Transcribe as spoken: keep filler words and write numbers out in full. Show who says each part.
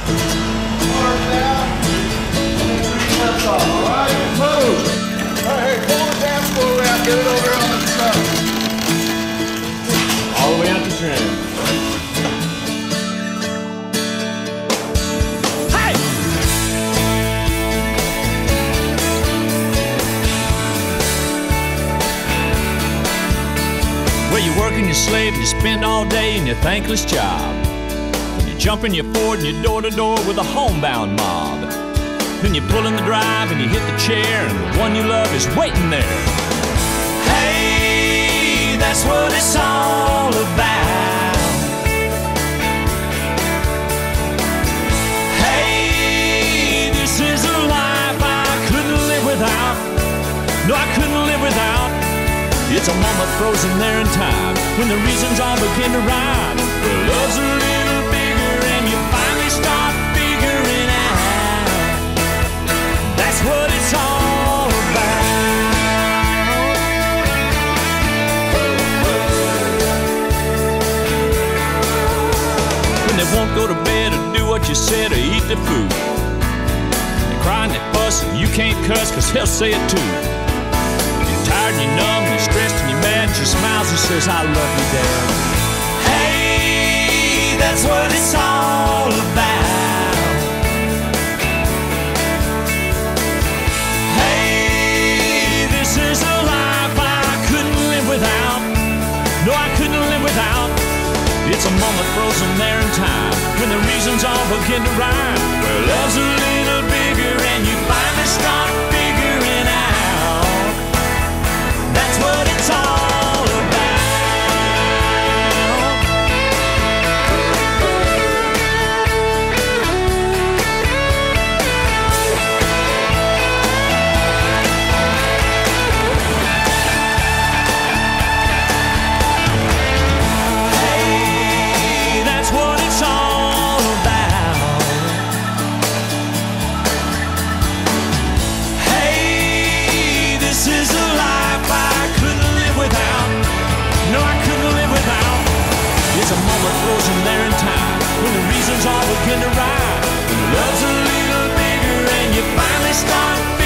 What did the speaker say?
Speaker 1: Arms out. Left off. All right, move. All right, hey, pull the dance floor out. Get it over on the stuff.
Speaker 2: All the way out to trim.
Speaker 3: Hey! Well, you work and you slave and you spend all day in your thankless job. When you jump in your Ford and you're door to door with a homebound mob. Then you pull in the drive and you hit the chair and the one you love is waiting there. Hey, that's what it's all about. Hey, this is a life I couldn't live without. No, I couldn't live without. It's a moment frozen there in time when the reasons all begin to rhyme. Well, love's a little bigger and you finally start figuring out that's what it's all about. When they won't go to bed or do what you said or eat the food, they cry and they fuss and you can't cuss cause they'll say it too. Tired and you're numb, you're stressed and you're mad, and she smiles and says, I love you, Dad. Hey, that's what it's all about. Hey, this is a life I couldn't live without. No, I couldn't live without. It's a moment frozen there in time when the reasons all begin to rhyme. Where love's a little bigger and you finally start figuring out that's what it's all about. Hey, that's what it's all about. Hey, this is a life I couldn't live without. No, I couldn't live without. It's a moment frozen there in time when the reasons all begin to rhyme. When love's a little bigger and you finally start